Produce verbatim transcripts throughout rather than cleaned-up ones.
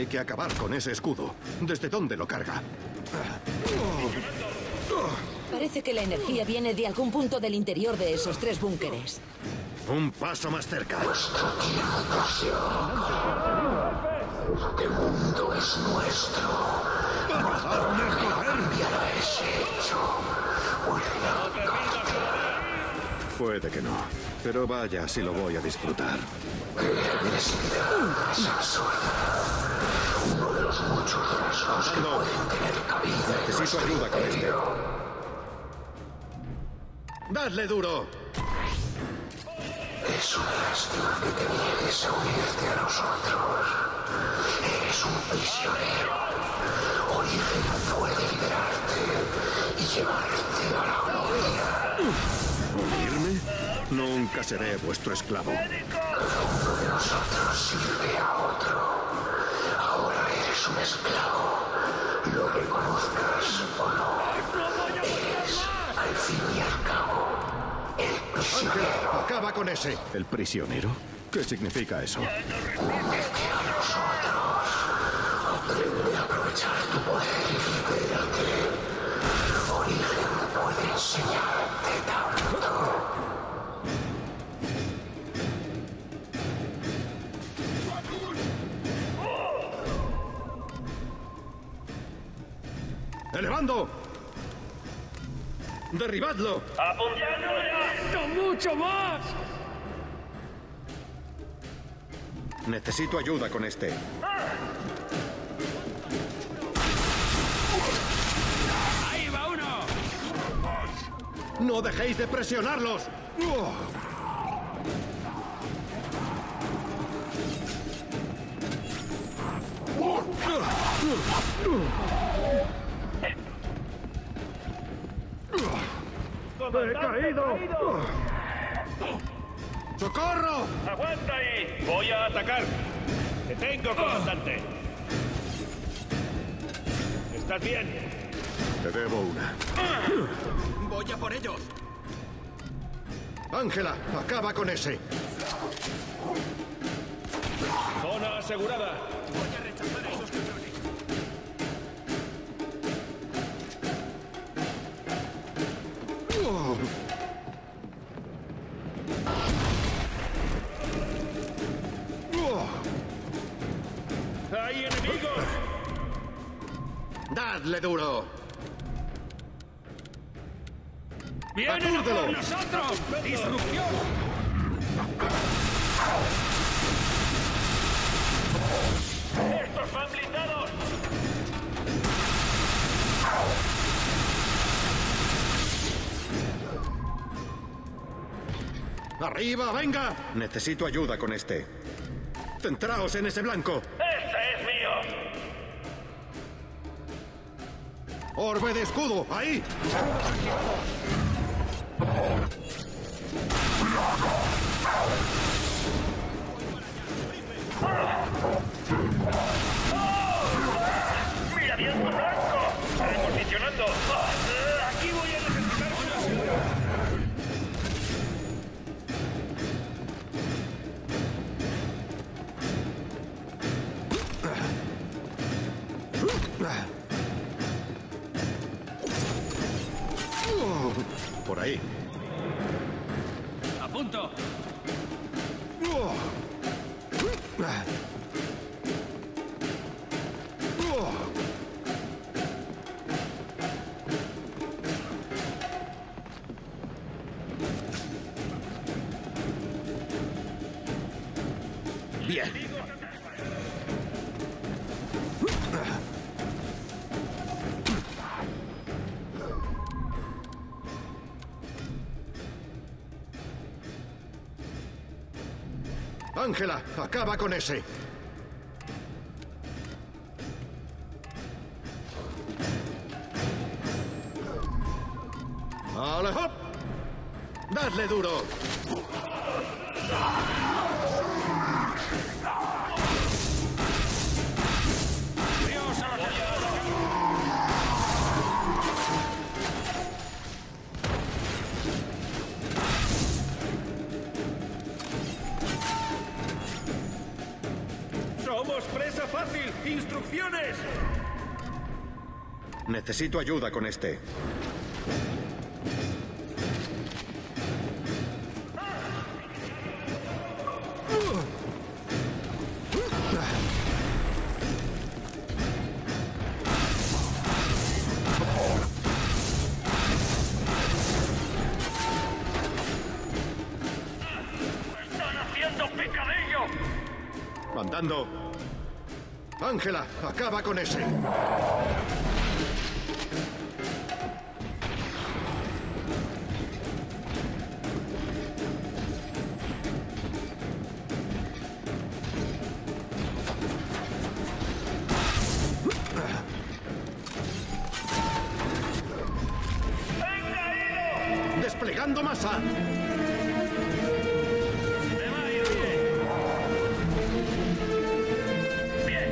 Hay que acabar con ese escudo. ¿Desde dónde lo carga? Parece que la energía viene de algún punto del interior de esos tres búnkeres. Un paso más cerca. Nuestro tiempo se Este mundo es nuestro. ¡Hazme joder! Cambiará ese hecho. Puede que no. Pero vaya, si lo voy a disfrutar. La agresividad es absurda. Uno de los muchos rasgos que pueden tener cabida. Necesito ayuda con este. ¡Dadle duro! Es una lástima que te niegues a unirte a nosotros. Eres un prisionero. Origen puede liberarte y llevarte a la gloria. ¿Unirme? Nunca seré vuestro esclavo. Cada uno de nosotros sirve a otro. Ahora eres un esclavo. Lo reconozcas o no. Eres, al fin y al cabo, el prisionero. Ángela, acaba con ese. ¿El prisionero? ¿Qué significa eso? Únete a nosotros. Aprende a aprovechar tu poder y libérate. Origen puede enseñarte tanto. ¡Elevando! ¡Derribadlo! ¡Apuntando ya! ¡No mucho más! Necesito ayuda con este. ¡Ahí va uno! ¡No dejéis de presionarlos! ¡He caído! ¡Socorro! ¡Aguanta ahí! Voy a atacar. ¡Te tengo, comandante! ¿Estás bien? Te debo una. ¡Voy a por ellos! Ángela, acaba con ese. Zona asegurada. Voy a rechazar a esos cabrones. Oh. Oh. ¡Hay enemigos! ¡Dadle duro! ¡Vienen a por ¡Atúrdelo! nosotros! ¡Disrupción! ¡Estos van blindados! ¡Arriba, venga! Necesito ayuda con este. Centraos en ese blanco. ¡Este es mío! ¡Orbe de escudo! ¡Ahí! ¡Mira bien tu blanco! ¡Reposicionando! ¡Aquí voy a necesitar una! Por ahí. ¡A punto! Bien. Ángela, acaba con ese. ¡Ale, hop! ¡Dadle duro! ¡Dios a la ¡Somos presa fácil! ¡Instrucciones! Necesito ayuda con este. ¡Están haciendo picadillo! Mandando. Ángela, acaba con ese. Desplegando masa. ¡Me va a ir bien! ¡Bien!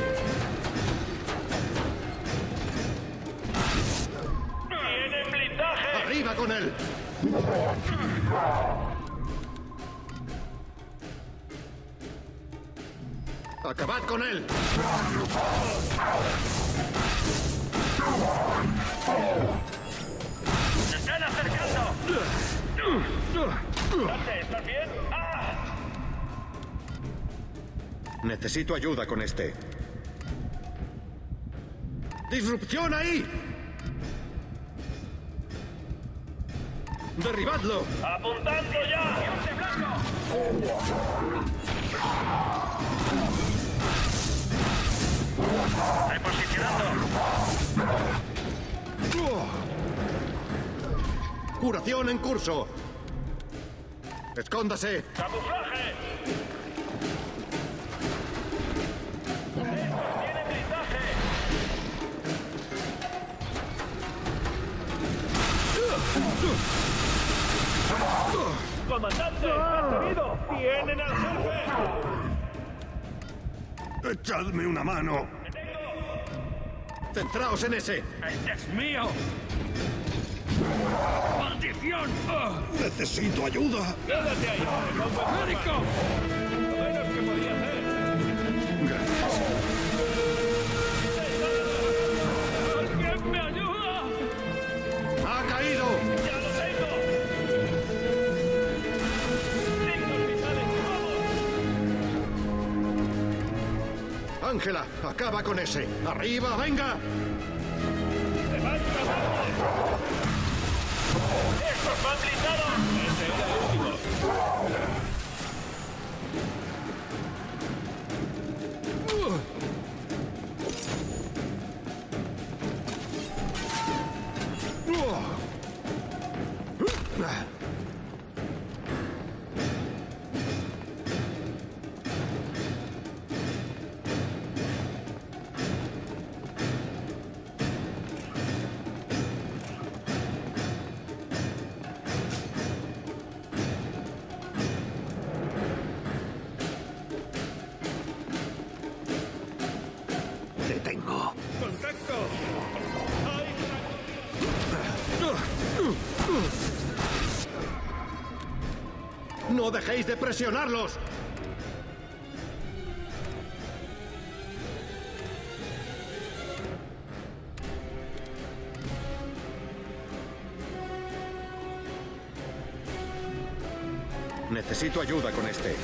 ¡Tienen blindaje! Arriba con él. Acabad con él. ¡Se están acercando! Dante, ¿estás bien? ¡Ah! Necesito ayuda con este. ¡Disrupción ahí! ¡Derribadlo! ¡Apuntando ya! ¡Dios de blanco! ¡Reposicionando! ¡Curación en curso! ¡Escóndase! ¡Camuflaje! ¡Estos tienen blindaje! ¡Comandante! ¡Ha herido! ¡Tienen al jefe! ¡Echadme una mano! ¡Centraos en ese! ¡Este es mío! ¡Maldición! ¡Ah! ¡Necesito ayuda! ¡Quédate ahí! ¡Me pongo en médico! Lo menos que podía hacer. Gracias. ¡Alguien me ayuda! ¡Ha caído! ¡Ya lo tengo! ¡Signos vitales! ¡Vamos! Ángela, acaba con ese. ¡Arriba, venga! ¡Levanta Dante! ¡Estos van blindados! ¡Ese era el último! ¡Te tengo! ¡Contacto! ¡Ay! ¡No dejéis de presionarlos! Necesito ayuda con este.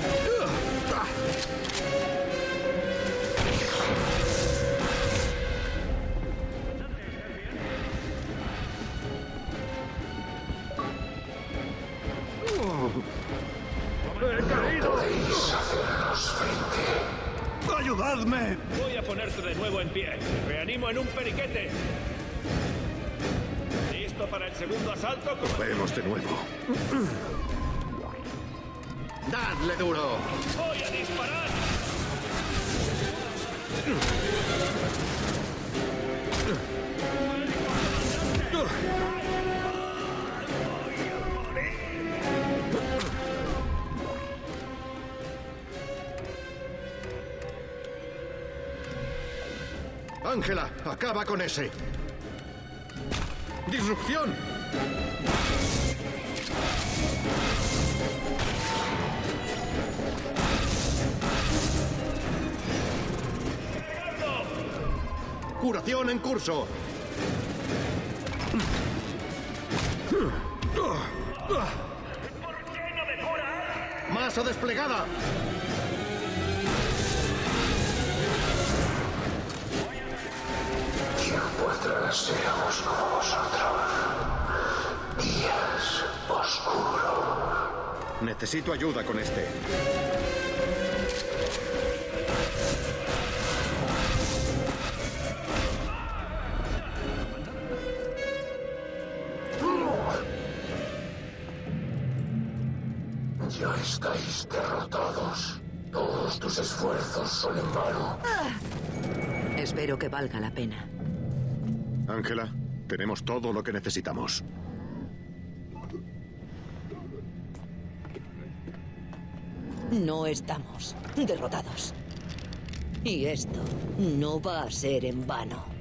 ¡Ayudadme! Voy a ponerte de nuevo en pie. Te reanimo en un periquete. ¿Listo para el segundo asalto? Vemos de nuevo. ¡Dadle duro! ¡Voy a disparar! Ángela, acaba con ese. ¡Disrupción! ¡Curación en curso! ¿Por qué no me curas? ¡Masa desplegada! Tiempo atrás éramos como vosotros. Días oscuros. Necesito ayuda con este. Ya estáis derrotados. Todos tus esfuerzos son en vano. Espero que valga la pena. Ángela, tenemos todo lo que necesitamos. No estamos derrotados. Y esto no va a ser en vano.